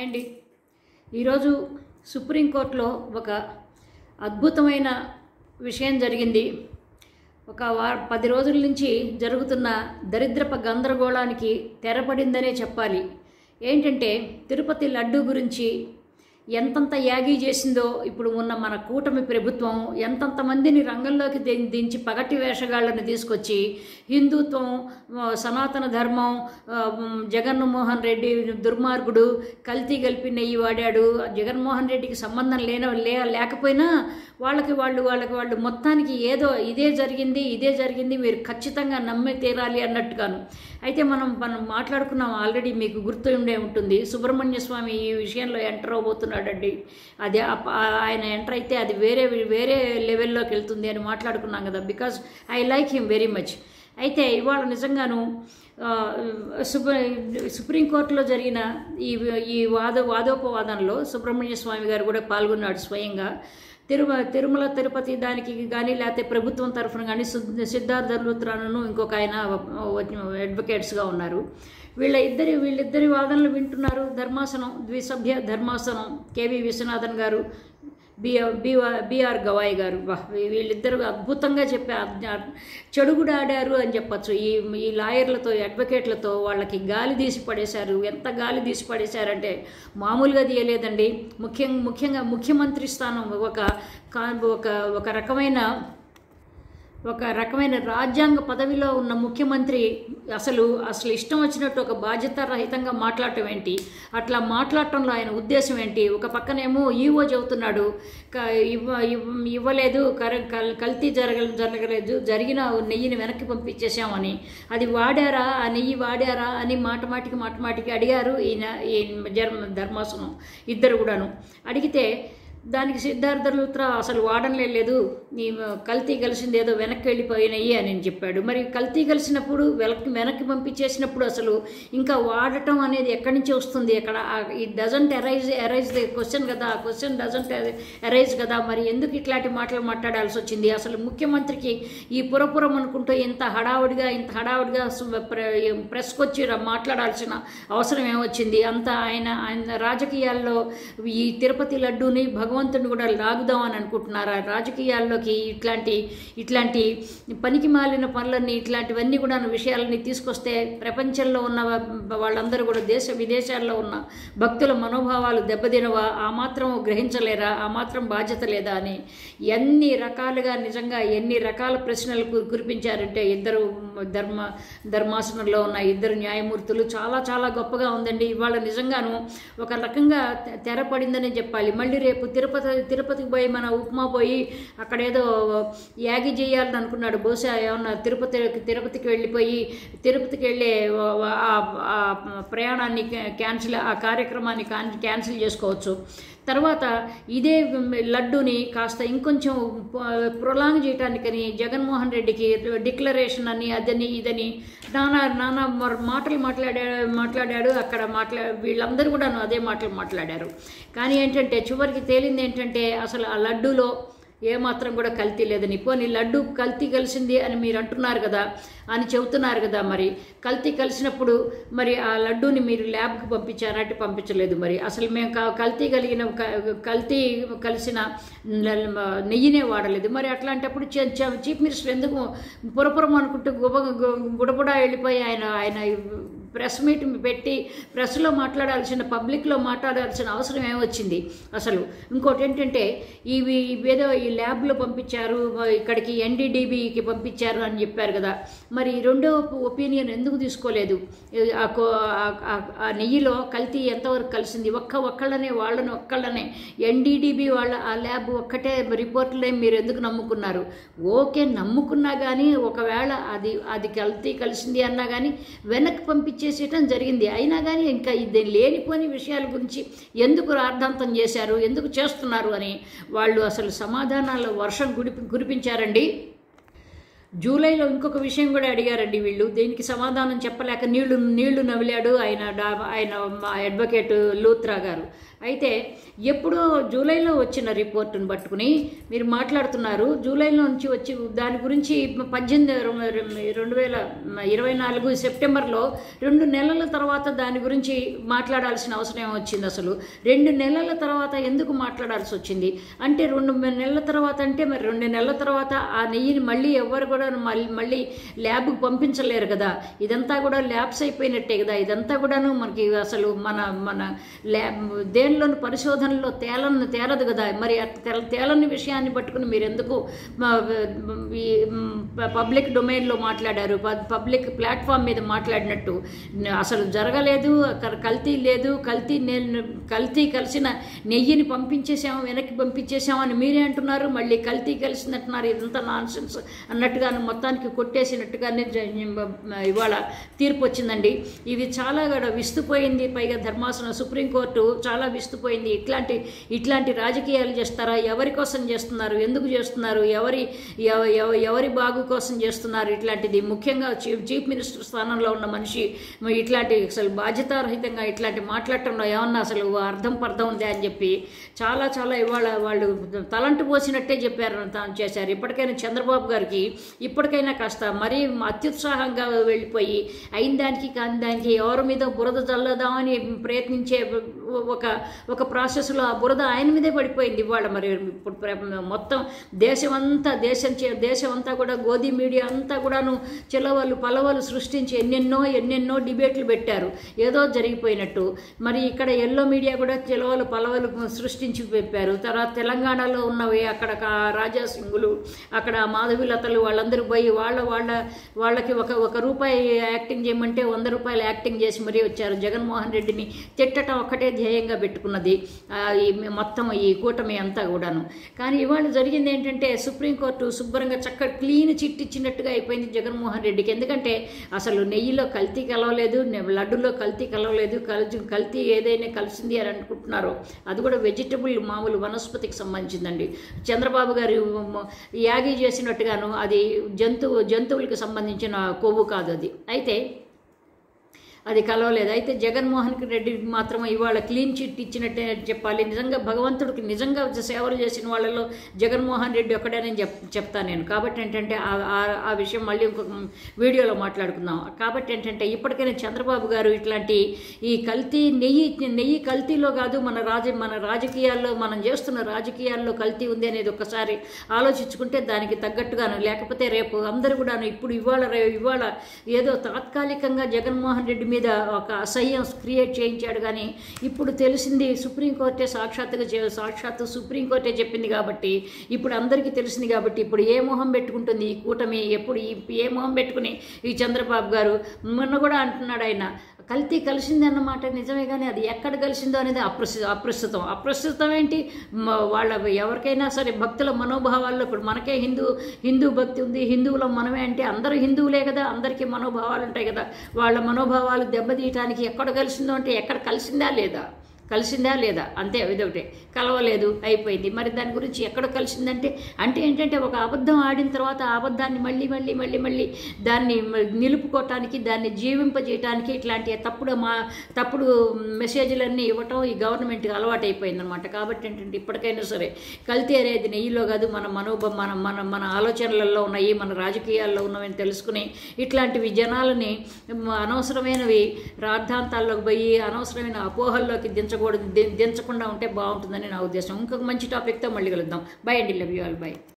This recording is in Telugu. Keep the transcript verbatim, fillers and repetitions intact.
అండి. ఈరోజు సుప్రీంకోర్టులో ఒక అద్భుతమైన విషయం జరిగింది. ఒక వా పది రోజుల నుంచి జరుగుతున్న దరిద్రప గందరగోళానికి తెరపడిందనే చెప్పాలి. ఏంటంటే తిరుపతి లడ్డు గురించి ఎంతంత యాగీ చేసిందో ఇప్పుడు ఉన్న మన కూటమి ప్రభుత్వం, ఎంతంత మందిని రంగంలోకి దించి పగటి వేషగాళ్లను తీసుకొచ్చి హిందుత్వం, సనాతన ధర్మం, జగన్మోహన్ రెడ్డి దుర్మార్గుడు, కల్తీ కలిపి నెయ్యి వాడాడు, జగన్మోహన్ రెడ్డికి సంబంధం లేన లే లేకపోయినా వాళ్ళకి వాళ్ళు వాళ్ళకి వాళ్ళు మొత్తానికి ఏదో ఇదే జరిగింది ఇదే జరిగింది మీరు ఖచ్చితంగా నమ్మి తీరాలి అన్నట్టుగాను. అయితే మనం మనం మాట్లాడుకున్నాం ఆల్రెడీ, మీకు గుర్తు ఉండే ఉంటుంది. సుబ్రహ్మణ్య స్వామి ఈ విషయంలో ఎంటర్ అవబోతున్నాడండి. అది ఆయన ఎంటర్ అయితే అది వేరే వేరే లెవెల్లోకి వెళ్తుంది అని మాట్లాడుకున్నాం కదా, because I like him very much. అయితే ఇవాళ నిజంగాను సుప్రీంకోర్టులో జరిగిన ఈ ఈ వాద వాదోపవాదంలో సుబ్రహ్మణ్య స్వామి గారు కూడా పాల్గొన్నాడు స్వయంగా. తిరుమ తిరుమల తిరుపతి దానికి కానీ లేకపోతే ప్రభుత్వం తరఫున కానీ సిద్ధార్థ లూథ్రాను ఇంకొక ఆయన అడ్వకేట్స్గా ఉన్నారు. వీళ్ళ ఇద్దరి వీళ్ళిద్దరి వాదనలు వింటున్నారు. ధర్మాసనం, ద్విసభ్య ధర్మాసనం, కేవీ విశ్వనాథన్ గారు, బిఆర్ బిఆర్ గవాయ్ గారు. వీళ్ళిద్దరు అద్భుతంగా చెప్పారు, చెడుగుడు ఆడారు అని చెప్పచ్చు. ఈ ఈ లాయర్లతో, అడ్వకేట్లతో వాళ్ళకి గాలి తీసి పడేశారు. ఎంత గాలి తీసి పడేశారంటే మామూలుగా తీయలేదండి. ముఖ్యం ముఖ్యంగా ముఖ్యమంత్రి స్థానం ఒక ఒక ఒక రకమైన ఒక రకమైన రాజ్యాంగ పదవిలో ఉన్న ముఖ్యమంత్రి అసలు అసలు ఇష్టం వచ్చినట్టు ఒక బాధ్యత రహితంగా మాట్లాడటం ఏంటి, అట్లా మాట్లాడటంలో ఆయన ఉద్దేశం ఏంటి? ఒక పక్కనేమో ఈవో చెబుతున్నాడు ఇవ్వ ఇవ్వలేదు, కల్తీ జరగ జరగలేదు జరిగిన నెయ్యిని వెనక్కి పంపించేసామని. అది వాడారా, ఆ నెయ్యి వాడారా అని మాట మాటికి మాట మాటికి అడిగారు ఈయన ఈ ధర్మాసనం ఇద్దరు కూడాను. అడిగితే దానికి సిద్ధార్థ లూథ్రా అసలు వాడనలే లేదు, నీ కల్తీ కలిసింది ఏదో వెనక్కి వెళ్ళిపోయినాయి అని చెప్పాడు. మరి కల్తీ కలిసినప్పుడు వెనక్కి వెనక్కి పంపించేసినప్పుడు అసలు ఇంకా వాడటం అనేది ఎక్కడి నుంచి వస్తుంది? అక్కడ it doesn't arise arise the question కదా, ఆ క్వశ్చన్ డజంట్ అరైజ్ కదా. మరి ఎందుకు ఇట్లాంటి మాటలు మాట్లాడాల్సి వచ్చింది? అసలు ముఖ్యమంత్రికి ఈ పురపురం అనుకుంటూ ఇంత హడావుడిగా ఇంత హడావుడిగా ప్రెస్కి వచ్చి మాట్లాడాల్సిన అవసరం ఏమొచ్చింది? అంత ఆయన ఆయన రాజకీయాల్లో ఈ తిరుపతి లడ్డూని భగవంతుని కూడా లాగుదామని అనుకుంటున్నారా? రాజకీయాల్లోకి ఇట్లాంటి ఇట్లాంటి పనికి మాలిన పనులన్నీ ఇట్లాంటివన్నీ కూడా విషయాలని తీసుకొస్తే ప్రపంచంలో ఉన్న వాళ్ళందరూ కూడా దేశ విదేశాల్లో ఉన్న భక్తుల మనోభావాలు దెబ్బతినవా? ఆ మాత్రం గ్రహించలేరా? ఆ మాత్రం బాధ్యత లేదా అని ఎన్ని రకాలుగా నిజంగా ఎన్ని రకాల ప్రశ్నలు కురిపించారంటే ఇద్దరు ధర్మ ధర్మాసనంలో ఉన్న ఇద్దరు న్యాయమూర్తులు. చాలా చాలా గొప్పగా ఉందండి. ఇవాళ నిజంగాను ఒక రకంగా తెరపడిందని చెప్పాలి. మళ్ళీ రేపు తిరుపతి తిరుపతికి పోయి మన ఉప్మా పోయి అక్కడేదో యాగి చేయాలని అనుకున్నాడు. బహుశా ఏమన్నా తిరుపతి తిరుపతికి వెళ్ళిపోయి తిరుపతికి వెళ్ళే ప్రయాణాన్ని క్యాన్సిల్, ఆ కార్యక్రమాన్ని క్యాన్సిల్ చేసుకోవచ్చు. తర్వాత ఇదే లడ్డూని కాస్త ఇంకొంచెం ప్రొలాంగ్ చేయటానికని జగన్మోహన్ రెడ్డికి డిక్లరేషన్ అని అదని ఇదని నానా నానా మాటలు మాట్లాడా మాట్లాడాడు అక్కడ మాట్లా వీళ్ళందరూ కూడా అదే మాటలు మాట్లాడారు. కానీ ఏంటంటే చివరికి తేలింది ఏంటంటే అసలు ఆ లడ్డూలో ఏమాత్రం కూడా కల్తీ లేదని. పోనీ లడ్డు కల్తీ కలిసింది అని మీరు అంటున్నారు కదా, అని చెబుతున్నారు కదా, మరి కల్తీ కలిసినప్పుడు మరి ఆ లడ్డూని మీరు ల్యాబ్కి పంపించారంటే పంపించలేదు. మరి అసలు మేము కల్తీ కలిగిన కల్తీ కలిసిన నెయ్యినే వాడలేదు. మరి అట్లాంటప్పుడు చీఫ్ మినిస్టర్ ఎందుకు పురపురం అనుకుంటూ గుబ గుడబుడా వెళ్ళిపోయి ఆయన ఆయన ప్రెస్ మీట్ పెట్టి ప్రెస్లో మాట్లాడాల్సిన, పబ్లిక్లో మాట్లాడాల్సిన అవసరం ఏమొచ్చింది అసలు? ఇంకోటి ఏంటంటే ఇవి ఏదో ఈ ల్యాబ్లో పంపించారు, ఇక్కడికి ఎన్డీడీబీకి పంపించారు అని చెప్పారు కదా, మరి రెండో ఒపీనియన్ ఎందుకు తీసుకోలేదు? ఆ నెయ్యిలో కల్తీ ఎంతవరకు కలిసింది? ఒక్క ఒక్కళ్ళనే వాళ్ళని ఒక్కళ్ళనే ఎన్డీడీబీ వాళ్ళ ఆ ల్యాబ్ ఒక్కటే రిపోర్టులే మీరు ఎందుకు నమ్ముకున్నారు? ఓకే, నమ్ముకున్నా కానీ ఒకవేళ అది అది కల్తీ కలిసింది అన్నా కానీ వెనక్కి పంపించి చేసేయటం జరిగింది. అయినా కానీ ఇంకా ఇది లేనిపోని విషయాల గురించి ఎందుకు రాద్ధాంతం చేశారు, ఎందుకు చేస్తున్నారు అని వాళ్ళు అసలు సమాధానాల వర్షం గుడి కురిపించారండి. జూలైలో ఇంకొక విషయం కూడా అడిగారండి వీళ్ళు. దీనికి సమాధానం చెప్పలేక నీళ్లు నీళ్లు నవిలాడు ఆయన ఆయన అడ్వకేట్ లూత్రా గారు. అయితే ఎప్పుడో జూలైలో వచ్చిన రిపోర్టును పట్టుకుని మీరు మాట్లాడుతున్నారు. జూలైలో నుంచి వచ్చి దాని గురించి పద్దెనిమిది రెండు వేల ఇరవై నాలుగు సెప్టెంబర్లో రెండు నెలల తర్వాత దాని గురించి మాట్లాడాల్సిన అవసరం వచ్చింది. అసలు రెండు నెలల తర్వాత ఎందుకు మాట్లాడాల్సి వచ్చింది అంటే, రెండు నెలల తర్వాత అంటే మరి రెండు నెలల తర్వాత ఆ నెయ్యిని మళ్ళీ ఎవరు కూడా మళ్ళీ మళ్ళీ ల్యాబ్కి పంపించలేరు కదా. ఇదంతా కూడా ల్యాబ్స్ అయిపోయినట్టే కదా. ఇదంతా కూడాను మనకి అసలు మన మన ల్యాబ్ దేనిలోని పరిశోధనలో తేలను తేలదు కదా. మరి తేలని విషయాన్ని పట్టుకుని మీరు ఎందుకు ఈ పబ్లిక్ డొమైన్లో మాట్లాడారు, పబ్లిక్ ప్లాట్ఫామ్ మీద మాట్లాడినట్టు? అసలు జరగలేదు, కల్తీ లేదు, కల్తీ కల్తీ కలిసిన నెయ్యిని పంపించేసాము, వెనక్కి పంపించేసాము అని మీరే అంటున్నారు. మళ్ళీ కల్తీ కలిసినట్టున్నారు. ఇదంతా నాన్ సెన్స్ అన్నట్టుగాను మొత్తానికి కొట్టేసినట్టుగానే ఇవాళ తీర్పు వచ్చిందండి. ఇది చాలా కూడా విస్తుపోయింది. పైగా ధర్మాసనం సుప్రీంకోర్టు చాలా విస్తుపోయింది. ఇట్లాంటి ఇట్లాంటి రాజకీయాలు చేస్తారా? ఎవరి కోసం చేస్తున్నారు? ఎందుకు చేస్తున్నారు? ఎవరి ఎవరి బాగు కోసం చేస్తున్నారు? ఇట్లాంటిది ముఖ్యంగా చీఫ్ చీఫ్ మినిస్టర్ స్థానంలో ఉన్న మనిషి ఇట్లాంటి అసలు బాధ్యతారహితంగా ఇట్లాంటి మాట్లాడటంలో ఏమన్నా అసలు అర్థం పర్థం ఉందా అని చెప్పి చాలా చాలా ఇవాళ వాళ్ళు తలంటు పోసినట్టే చెప్పారు, తాను చేశారు. ఇప్పటికైనా చంద్రబాబు గారికి ఇప్పటికైనా కాస్త మరీ అత్యుత్సాహంగా వెళ్ళిపోయి అయిన దానికి కాని దానికి ఎవరి మీద బురద చల్లదామని ప్రయత్నించే ఒక ఒక ప్రాసెస్లో ఆ బురద ఆయన మీదే పడిపోయింది ఇవాళ. మరి ఇప్పుడు మొత్తం దేశమంతా దేశం దేశం అంతా కూడా గోధి మీడియా అంతా కూడాను చిలవలు పలవలు సృష్టించి ఎన్నెన్నో ఎన్నెన్నో డిబేట్లు పెట్టారు ఏదో జరిగిపోయినట్టు. మరి ఇక్కడ ఎల్లో మీడియా కూడా చిలవలు పలవలు సృష్టించి పెట్టారు. తర్వాత తెలంగాణలో ఉన్నవి అక్కడ రాజాసింగులు, అక్కడ మాధవిలతలు వాళ్ళందరూ పోయి వాళ్ళ వాళ్ళ వాళ్ళకి ఒక ఒక రూపాయి యాక్టింగ్ చేయమంటే వంద రూపాయలు యాక్టింగ్ చేసి మరీ వచ్చారు. జగన్మోహన్ రెడ్డిని తిట్టడం ఒక్కటే ధ్యేయంగా పెట్టుకున్నది ఈ మొత్తం ఈ కూటమి అంతా కూడాను. కానీ ఇవాళ జరిగింది ఏంటంటే సుప్రీంకోర్టు శుభ్రంగా చక్కగా క్లీన్ చిట్ ఇచ్చినట్టుగా అయిపోయింది జగన్మోహన్ రెడ్డికి. ఎందుకంటే అసలు నెయ్యిలో కల్తీ కలవలేదు, లడ్డులో కల్తీ కలవలేదు. కల్తీ కల్తీ ఏదైనా కలిసింది అని అనుకుంటున్నారో అది కూడా వెజిటబుల్ మామూలు వనస్పతికి సంబంధించిందండి. చంద్రబాబు గారు యాగి చేసినట్టుగాను అది జంతువు జంతువులకు సంబంధించిన కొవ్వు కాదు అది. అయితే అది కలవలేదు. అయితే జగన్మోహన్ రెడ్డి మాత్రం ఇవాళ క్లీన్ చిట్ ఇచ్చినట్టే చెప్పాలి. నిజంగా భగవంతుడికి నిజంగా సేవలు చేసిన వాళ్ళలో జగన్మోహన్ రెడ్డి ఒక్కడేనని చెప్ చెప్తాను నేను. కాబట్టి ఏంటంటే ఆ విషయం మళ్ళీ ఇంకొక వీడియోలో మాట్లాడుకుందాం. కాబట్టి ఏంటంటే ఇప్పటికైనా చంద్రబాబు గారు ఇట్లాంటి ఈ కల్తీ నెయ్యి నెయ్యి కల్తీలో కాదు, మన రాజ మన రాజకీయాల్లో మనం చేస్తున్న రాజకీయాల్లో కల్తీ ఉంది అనేది ఒక్కసారి ఆలోచించుకుంటే దానికి తగ్గట్టుగాను, లేకపోతే రేపు అందరూ కూడాను ఇప్పుడు ఇవాళ ఇవాళ ఏదో తాత్కాలికంగా జగన్మోహన్ రెడ్డి మీద ఒక అసహ్యం క్రియేట్ చేయించాడు. కానీ ఇప్పుడు తెలిసింది సుప్రీంకోర్టే సాక్షాత్తుగా సాక్షాత్తు సుప్రీంకోర్టే చెప్పింది కాబట్టి ఇప్పుడు అందరికీ తెలిసింది కాబట్టి ఇప్పుడు ఏ మొహం పెట్టుకుంటుంది ఈ కూటమి? ఎప్పుడు ఏ మొహం పెట్టుకుని ఈ చంద్రబాబు గారు మొన్న కూడా అంటున్నాడు ఆయన కల్తీ కలిసింది అన్నమాట. నిజమే, కానీ అది ఎక్కడ కలిసిందో అనేది అప్రస్తు అప్రస్తుతం అప్రస్తుతం ఏంటి? వాళ్ళ ఎవరికైనా సరే భక్తుల మనోభావాల్లో ఇప్పుడు మనకే హిందూ హిందూ భక్తి ఉంది, హిందువులో మనమే అంటే అందరూ హిందువులే కదా, అందరికీ మనోభావాలు ఉంటాయి కదా. వాళ్ళ మనోభావాలు దెబ్బతీయటానికి ఎక్కడ కలిసిందో అంటే ఎక్కడ కలిసిందా లేదా కలిసిందా లేదా అంతే, ఇదొకటే కలవలేదు అయిపోయింది. మరి దాని గురించి ఎక్కడ కలిసిందంటే అంటే ఏంటంటే ఒక అబద్ధం ఆడిన తర్వాత ఆ అబద్ధాన్ని మళ్ళీ మళ్ళీ మళ్ళీ మళ్ళీ దాన్ని నిలుపుకోవటానికి దాన్ని జీవింపజేయటానికి ఇట్లాంటి తప్పుడు మా తప్పుడు మెసేజ్లన్నీ ఇవ్వటం ఈ గవర్నమెంట్కి అలవాటు అయిపోయిందనమాట. కాబట్టి ఏంటంటే ఇప్పటికైనా సరే కల్తీ అనేది నెయ్యిలో కాదు, మన మనోభ మన మన మన ఆలోచనలలో ఉన్నాయి, మన రాజకీయాల్లో ఉన్నవని తెలుసుకుని ఇట్లాంటివి జనాలని అనవసరమైనవి రాద్ధాంతాల్లోకి పోయి అనవసరమైన అపోహల్లోకి దించ దించకుండా ఉంటే బాగుంటుందని నా ఉద్దేశం. ఇంకొక మంచి టాపిక్తో మళ్ళీ కలుద్దాం. బై అండి, లవ్ యూ ఆల్, బై.